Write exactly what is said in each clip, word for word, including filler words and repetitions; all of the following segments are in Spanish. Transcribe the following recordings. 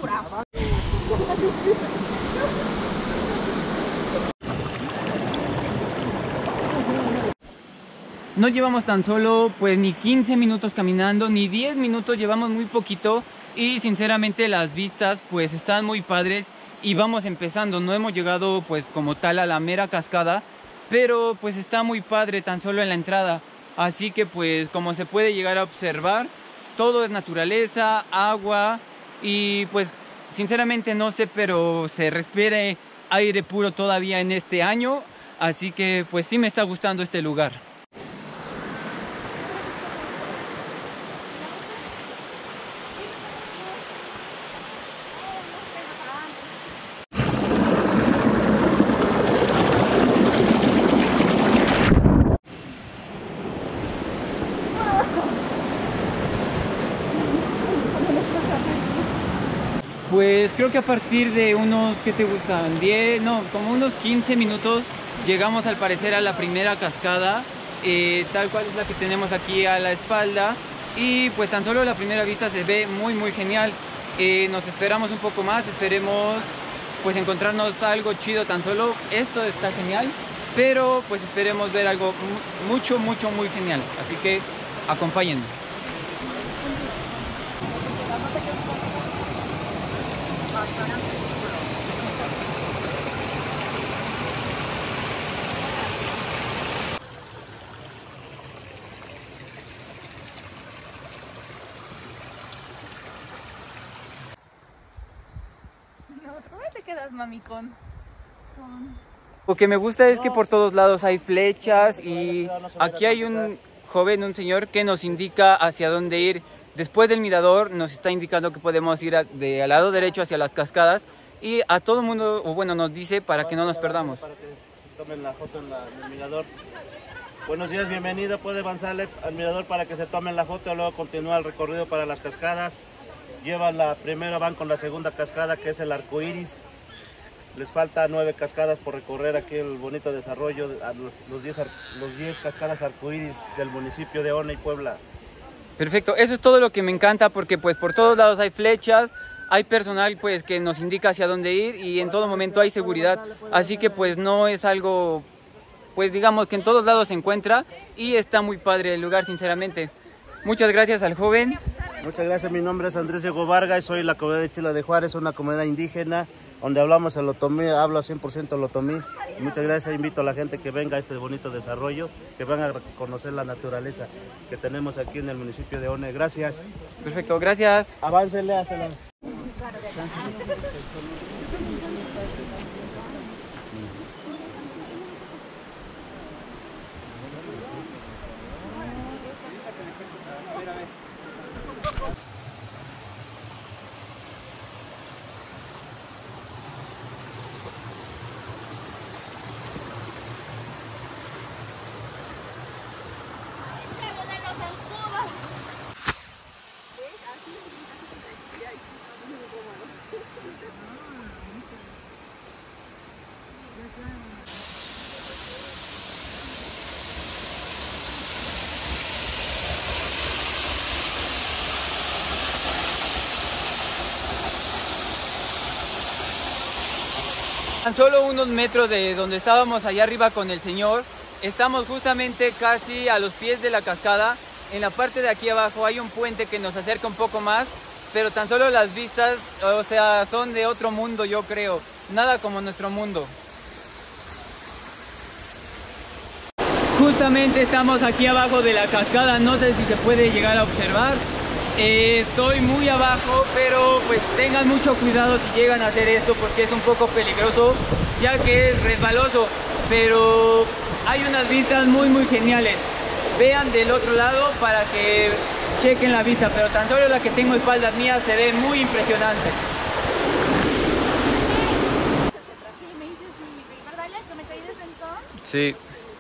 No llevamos tan solo pues ni quince minutos caminando, ni diez minutos, llevamos muy poquito y sinceramente las vistas pues están muy padres y vamos empezando. No hemos llegado pues como tal a la mera cascada, pero pues está muy padre tan solo en la entrada. Así que pues como se puede llegar a observar, todo es naturaleza, agua y pues sinceramente no sé, pero se respire aire puro todavía en este año. Así que pues sí me está gustando este lugar. Pues creo que a partir de unos, ¿qué te gustan? diez, no, como unos quince minutos llegamos al parecer a la primera cascada, eh, tal cual es la que tenemos aquí a la espalda. Y pues tan solo la primera vista se ve muy muy genial. Eh, nos esperamos un poco más, esperemos pues encontrarnos algo chido, tan solo esto está genial. Pero pues esperemos ver algo mucho, mucho, muy genial. Así que acompáñenme. ¿Dónde te quedas, mami, con, con...? Lo que me gusta es que por todos lados hay flechas y aquí hay un joven, un señor que nos indica hacia dónde ir. Después del mirador nos está indicando que podemos ir a, de al lado derecho hacia las cascadas y a todo el mundo, o bueno, nos dice para que no nos perdamos. Para que tomen la foto en, la, en el mirador. Buenos días, bienvenido. Puede avanzarle al mirador para que se tomen la foto, luego continúa el recorrido para las cascadas. Llevan la primera, van con la segunda cascada, que es el arco iris. Les falta nueve cascadas por recorrer aquí el bonito desarrollo, a los, los, diez, los diez cascadas arcoíris del municipio de Ona y Puebla. Perfecto, eso es todo lo que me encanta porque pues por todos lados hay flechas, hay personal pues que nos indica hacia dónde ir y en todo momento hay seguridad. Así que pues no es algo, pues digamos que en todos lados se encuentra y está muy padre el lugar sinceramente. Muchas gracias al joven. Muchas gracias, mi nombre es Andrés Diego Vargas, soy de la comunidad de Chila de Juárez, una comunidad indígena donde hablamos el otomí, hablo cien por ciento el otomí. Muchas gracias, invito a la gente que venga a este bonito desarrollo, que venga a conocer la naturaleza que tenemos aquí en el municipio de One. Gracias. Perfecto, gracias. Aváncenle, hácela. Tan solo unos metros de donde estábamos allá arriba con el señor, estamos justamente casi a los pies de la cascada. En la parte de aquí abajo hay un puente que nos acerca un poco más, pero tan solo las vistas, o sea, son de otro mundo, yo creo. Nada como nuestro mundo. Justamente estamos aquí abajo de la cascada, no sé si se puede llegar a observar. Eh, estoy muy abajo, pero pues tengan mucho cuidado si llegan a hacer esto porque es un poco peligroso, ya que es resbaloso, pero hay unas vistas muy muy geniales. Vean del otro lado para que chequen la vista, pero tan solo la que tengo a espaldas mías se ve muy impresionante. Sí.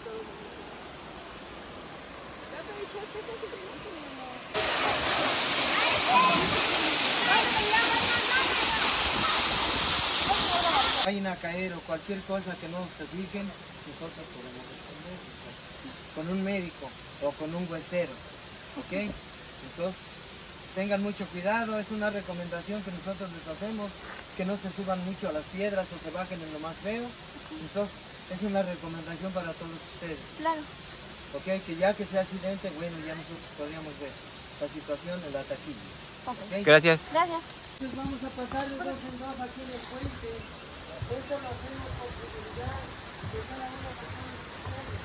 Vayan a caer o cualquier cosa que no se expliquen, nosotros podemos responder con un médico o con un huesero, ¿ok? Entonces, tengan mucho cuidado, es una recomendación que nosotros les hacemos, que no se suban mucho a las piedras o se bajen en lo más feo. Entonces, es una recomendación para todos ustedes. Claro. Ok, que ya que sea accidente, bueno, ya nosotros podríamos ver la situación en la taquilla. Okay. ¿Ok? Gracias. Gracias. Entonces vamos a pasar de dos en dos aquí en el puente. Esto lo hacemos por seguridad de cada uno de ustedes.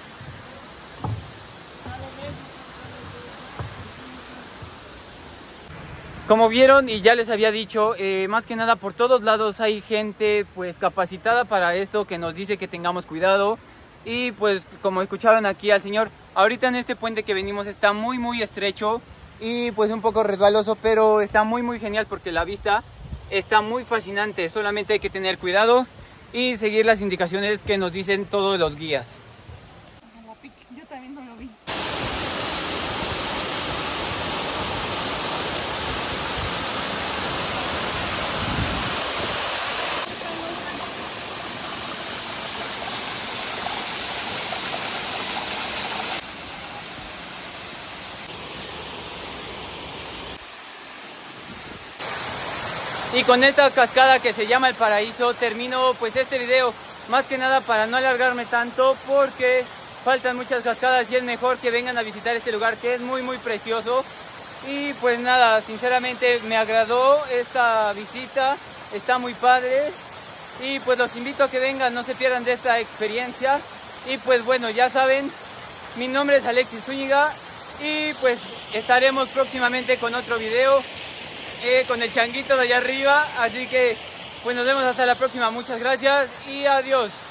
Sale lejos. Como vieron y ya les había dicho, eh, más que nada por todos lados hay gente pues capacitada para esto, que nos dice que tengamos cuidado. Y pues como escucharon aquí al señor, ahorita en este puente que venimos está muy muy estrecho y pues un poco resbaloso, pero está muy muy genial porque la vista está muy fascinante. Solamente hay que tener cuidado y seguir las indicaciones que nos dicen todos los guías. La pique. Yo también no lo vi. Y con esta cascada que se llama El Paraíso termino pues este video, más que nada para no alargarme tanto porque faltan muchas cascadas y es mejor que vengan a visitar este lugar que es muy muy precioso. Y pues nada, sinceramente me agradó esta visita, está muy padre y pues los invito a que vengan, no se pierdan de esta experiencia. Y pues bueno, ya saben, mi nombre es Alexis Zúñiga y pues estaremos próximamente con otro video. Eh, con el changuito de allá arriba, así que pues nos vemos hasta la próxima, muchas gracias y adiós.